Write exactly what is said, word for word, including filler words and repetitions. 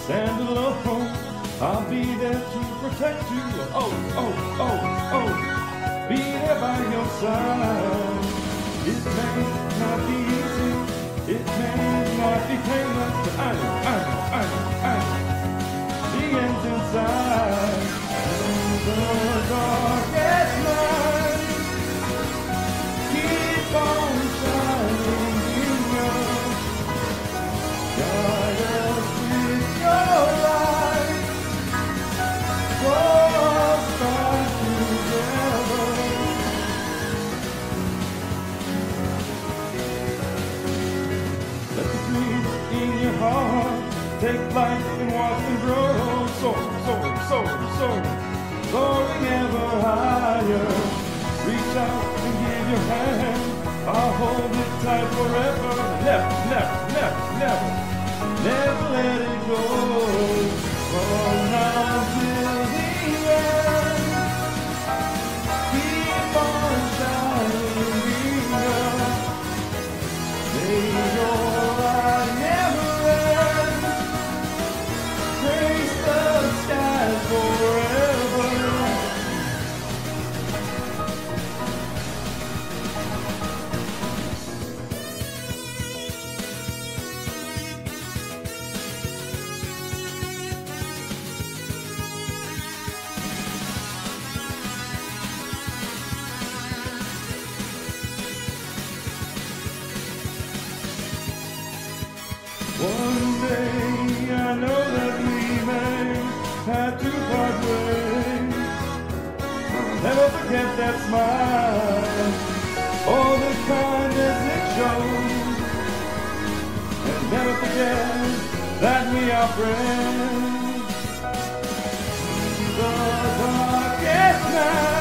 stand alone. I'll be there to protect you. Oh, oh, oh, oh, be there by your side. It may not be easy, it may not be painless, but I know, I know, I know, I know the end's inside. In the darkest night, keep on shining, you know. Guide us with your light, draw us back together. Let the dreams in your heart take flight and watch them grow. Soaring, soaring, soaring, soaring, soaring ever higher. Reach out and give your hand, I'll hold it tight forever. Never, never, never, never, never let it go. From now till the end, keep on shining, girl. May your light never end. Grace the skies forever. One day I know that we may have to part ways. Never forget that smile, all the kindness it shows. And never forget that we are friends. The darkest night.